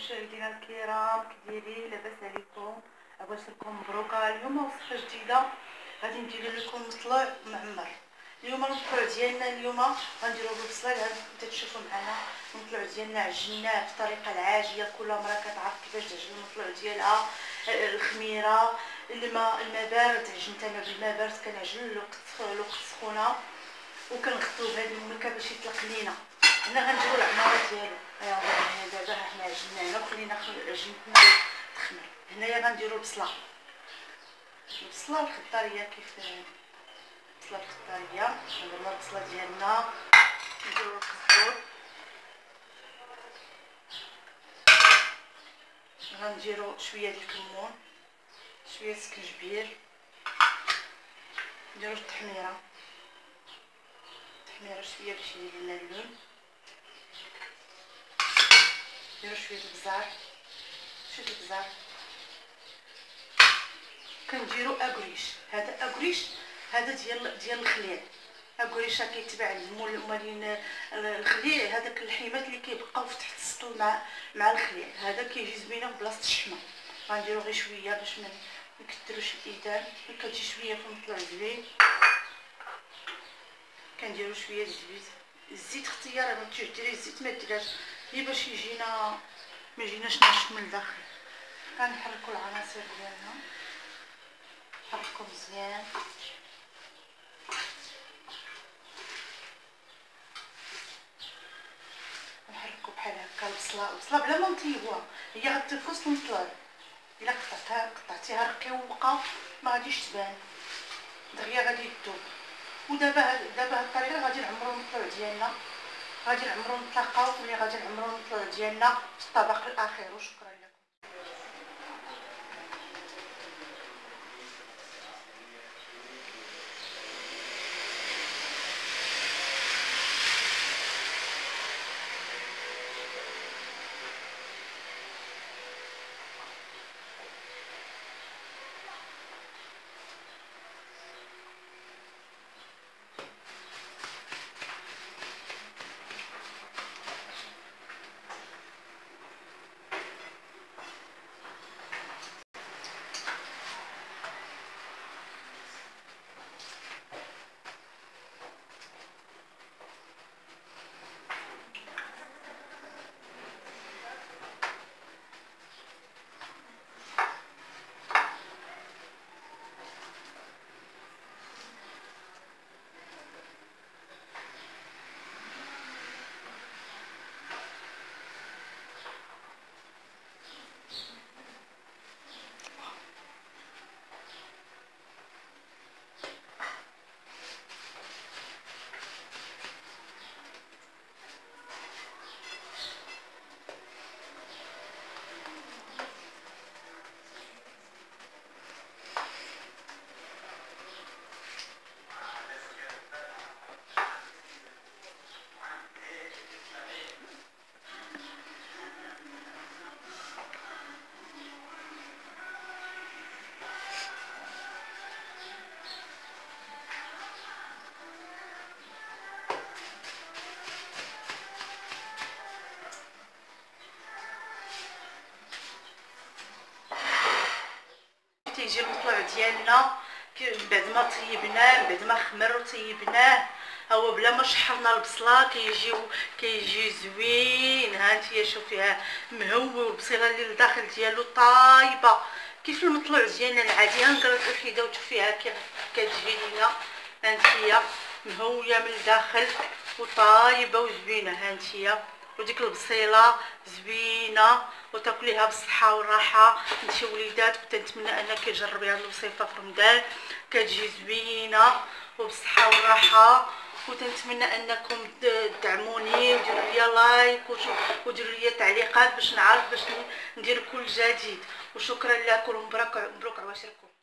مشاهدينا الكرام، كديرين؟ لاباس عليكم؟ عباشركم مبروكه. اليوم وصفه جديده غادي ندير لكم مطلوع معمر. اليوم المطلوع ديالنا اليوم غنديرو بالبصله اللي تشوفوا معنا. المطلوع ديالنا عجناه بطريقه العاجيه، كل مرة كتعرف كيفاش تعجن المطلوع ديالها. الخميره، الماء بارد، عجنت انا بالماء بارد، كنعجن الوقت سخونه وكنغطيو بهاد المكه باش يطلق لينا. هنا غنديرو العماره ديالو. دابا حنا عجناه هنا وخلينا عجينتنا تخمر. هنايا غنديرو البصله الخضاريه. كيف البصله الخضاريه نديرو البصله ديالنا، نديرو الكزبور، غنديرو شويه ديال الكمون، شويه السكنجبير، نديرو التحميره شويه باش يجي لنا اللون، نديرو شويه البزار كنديرو اكوريش. هذا اكوريش، هذا ديال الخليع. اكوريش كيتباع مالين الخليع، هذاك اللحيمات اللي كيبقاو في تحت السطل مع الخليع، هذا كيجي زوينه في بلاصه الشحمه. غنديرو غير شويه باش ما نكثروش الايدام، كتجي شويه في المطلوع زوين. كنديرو شويه الزيت اختياري، ما تجيش ديري الزيت ما ديرهاش، هي باش يجينا ما يجيناش ناشف من الداخل. كنحركو العناصر ديالنا، نحركو مزيان. نحركو بحال هكا البصله بلا ما نطيبوها، هي غتنفس المطلوع. الا قطعتيها رقيقه ما غاديش تبان، دغيا غادي تذوب. ودابا هاد الطريقه غادي نعمرو المطلوع ديالنا، غادي نعمرو نتلاقاو ملي غادي نعمرو المطلوع ديالنا في الطبق الاخير. وشكرا لكم. تيجي المطلوع ديالنا بعد ما طيبناه، بعد ما خمر وطيبناه، هو بلا ما شحرنا البصله كيجي زوين. ها انتيا شوفيها مهوي، والبصيله اللي لداخل ديالو طايبه كيف المطلوع ديالنا العادي. هنقرا الحيده وتشوفيها كيف كتجي لينا. ها انتيا مهويه من الداخل وطايبه وزوينه. ها انتيا وديك البصيله زوينه، وتاكليها بالصحه والراحه انت وليدات. كنت نتمنى انك تجربي هذه الوصفه في رمضان، كتجي زوينه وبالصحه والراحه. وتنتمنى انكم تدعموني وديروا لي لايك وديروا لي تعليقات باش نعرف باش ندير كل جديد. وشكرا لكم، مبروك عواشركم.